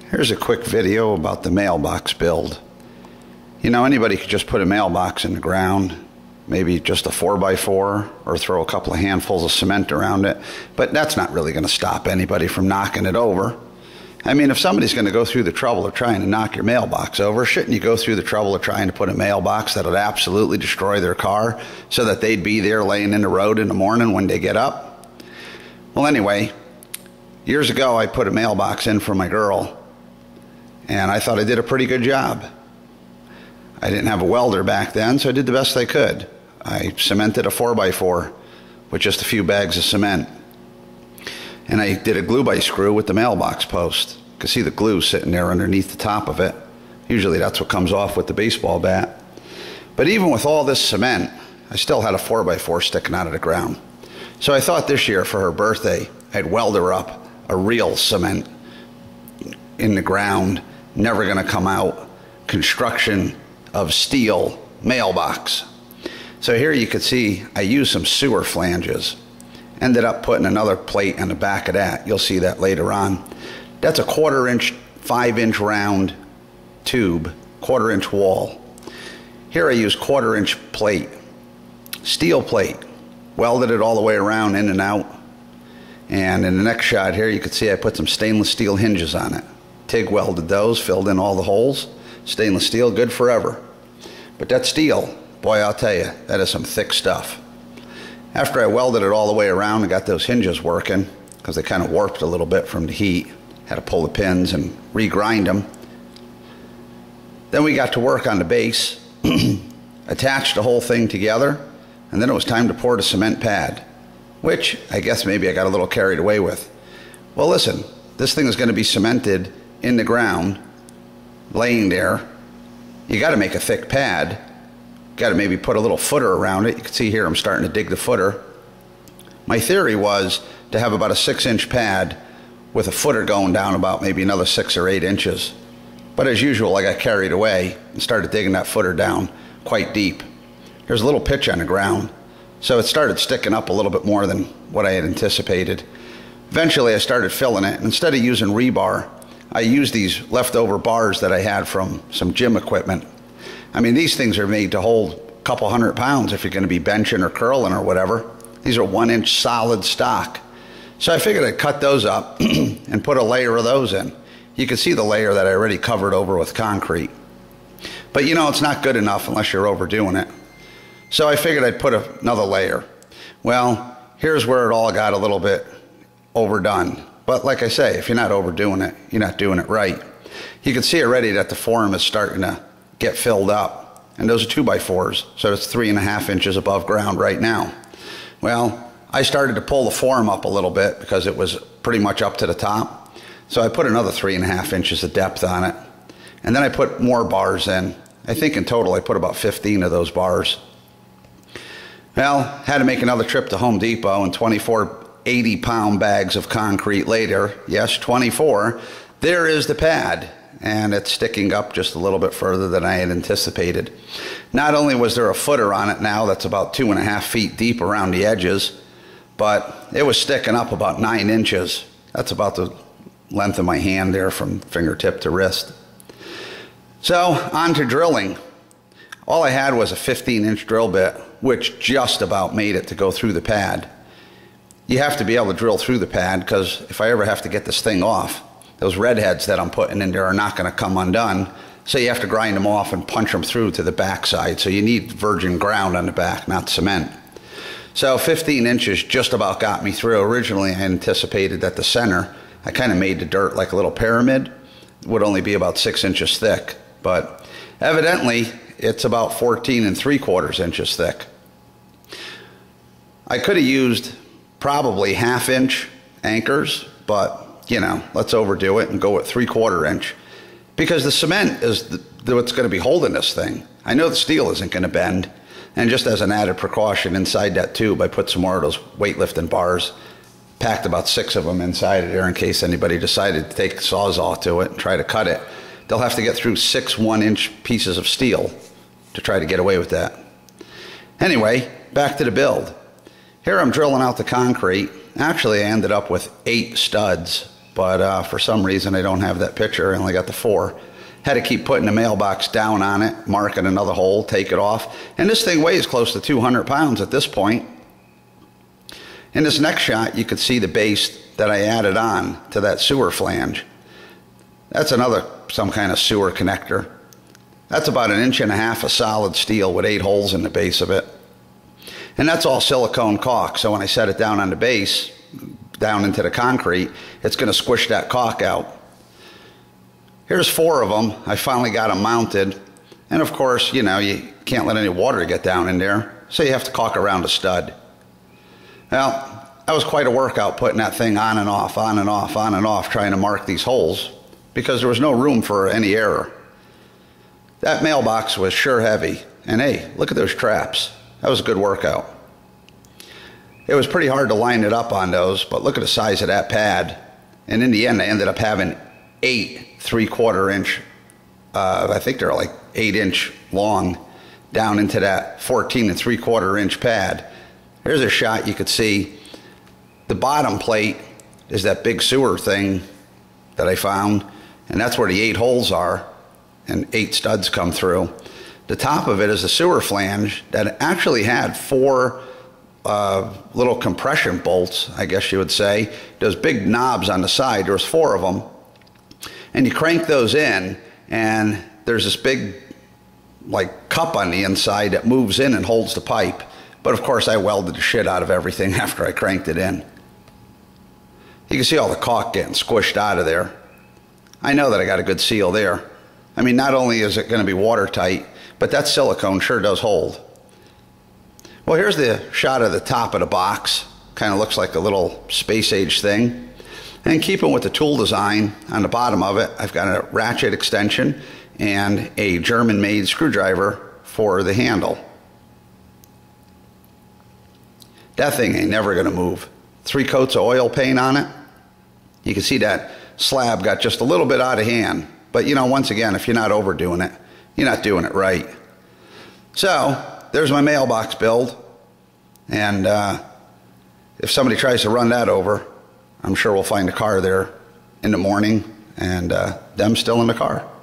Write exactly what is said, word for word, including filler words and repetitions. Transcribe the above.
Here's a quick video about the mailbox build. You know, anybody could just put a mailbox in the ground, maybe just a four by four, or throw a couple of handfuls of cement around it, but that's not really going to stop anybody from knocking it over. I mean, if somebody's going to go through the trouble of trying to knock your mailbox over, shouldn't you go through the trouble of trying to put a mailbox that would absolutely destroy their car so that they'd be there laying in the road in the morning when they get up? Well, anyway, years ago I put a mailbox in for my girl, and I thought I did a pretty good job. I didn't have a welder back then, so I did the best I could. I cemented a four by four with just a few bags of cement. And I did a glue by screw with the mailbox post. You can see the glue sitting there underneath the top of it. Usually that's what comes off with the baseball bat. But even with all this cement, I still had a four by four sticking out of the ground. So I thought this year for her birthday, I'd weld her up a real cement in the ground, never gonna come out, construction of steel mailbox. So here you can see I used some sewer flanges. Ended up putting another plate on the back of that. You'll see that later on. That's a quarter inch, five inch round tube, quarter inch wall. Here I use quarter inch plate, steel plate, welded it all the way around, in and out. And in the next shot here, you can see I put some stainless steel hinges on it. TIG welded those, filled in all the holes. Stainless steel, good forever. But that steel, boy, I'll tell you, that is some thick stuff. After I welded it all the way around and got those hinges working, because they kind of warped a little bit from the heat, had to pull the pins and re-grind them. Then we got to work on the base, attached the whole thing together, and then it was time to pour the cement pad, which I guess maybe I got a little carried away with. Well, listen, this thing is going to be cemented in the ground, laying there. You got to make a thick pad. Got to maybe put a little footer around it. You can see here I'm starting to dig the footer. My theory was to have about a six inch pad with a footer going down about maybe another six or eight inches. But as usual, I got carried away and started digging that footer down quite deep. There's a little pitch on the ground, so it started sticking up a little bit more than what I had anticipated. Eventually I started filling it. Instead of using rebar, I used these leftover bars that I had from some gym equipment. I mean, these things are made to hold a couple hundred pounds if you're going to be benching or curling or whatever. These are one inch solid stock. So I figured I'd cut those up and put a layer of those in. You can see the layer that I already covered over with concrete. But you know, it's not good enough unless you're overdoing it. So I figured I'd put another layer. Well, here's where it all got a little bit overdone. But like I say, if you're not overdoing it, you're not doing it right. You can see already that the form is starting to get filled up, and those are two by fours, so it's three and a half inches above ground right now. Well, I started to pull the form up a little bit because it was pretty much up to the top, so I put another three and a half inches of depth on it, and then I put more bars in. I think in total I put about fifteen of those bars. Well, had to make another trip to Home Depot, and twenty-four eighty pound bags of concrete later, yes, twenty-four, there is the pad. And it's sticking up just a little bit further than I had anticipated. Not only was there a footer on it now that's about two and a half feet deep around the edges, but it was sticking up about nine inches. That's about the length of my hand there from fingertip to wrist. So on to drilling. All I had was a fifteen inch drill bit, which just about made it to go through the pad. You have to be able to drill through the pad, because if I ever have to get this thing off, those redheads that I'm putting in there are not going to come undone, so you have to grind them off and punch them through to the back side. So you need virgin ground on the back, not cement. So fifteen inches just about got me through. Originally I anticipated that the center, I kind of made the dirt like a little pyramid, would only be about six inches thick, but evidently it's about fourteen and three quarters inches thick. I could have used probably half inch anchors, but you know, let's overdo it and go with three quarter inch, because the cement is the, the, what's going to be holding this thing. I know the steel isn't going to bend, and just as an added precaution, inside that tube I put some more of those weightlifting bars, packed about six of them inside of there in case anybody decided to take a sawzall to it and try to cut it. They'll have to get through six one inch pieces of steel to try to get away with that. Anyway, back to the build. Here I'm drilling out the concrete. Actually, I ended up with eight studs but uh, for some reason I don't have that picture. I only got the four. Had to keep putting the mailbox down on it, marking another hole, take it off. And this thing weighs close to two hundred pounds at this point. In this next shot, you could see the base that I added on to that sewer flange. That's another, some kind of sewer connector. That's about an inch and a half of solid steel with eight holes in the base of it. And that's all silicone caulk, so when I set it down on the base, down into the concrete, it's going to squish that caulk out. Here's four of them. I finally got them mounted. And of course, you know, you can't let any water get down in there, so you have to caulk around a stud. Well, that was quite a workout putting that thing on and off, on and off, on and off, trying to mark these holes, because there was no room for any error. That mailbox was sure heavy. And hey, look at those traps. That was a good workout. It was pretty hard to line it up on those, but look at the size of that pad. And in the end, I ended up having eight three-quarter inch, uh, I think they're like eight inch long, down into that fourteen and three-quarter inch pad. Here's a shot you could see. The bottom plate is that big sewer thing that I found, and that's where the eight holes are, and eight studs come through. The top of it is a sewer flange that actually had four uh, little compression bolts, I guess you would say. Those big knobs on the side, there was four of them. And you crank those in, and there's this big like cup on the inside that moves in and holds the pipe. But of course I welded the shit out of everything after I cranked it in. You can see all the caulk getting squished out of there. I know that I got a good seal there. I mean, not only is it going to be watertight, but that silicone sure does hold. Well, here's the shot of the top of the box. Kind of looks like a little space age thing. And keeping with the tool design on the bottom of it, I've got a ratchet extension and a German-made screwdriver for the handle. That thing ain't never going to move. Three coats of oil paint on it. You can see that slab got just a little bit out of hand. But, you know, once again, if you're not overdoing it, you're not doing it right. So, there's my mailbox build. And uh, if somebody tries to run that over, I'm sure we'll find a car there in the morning, and uh, them still in the car.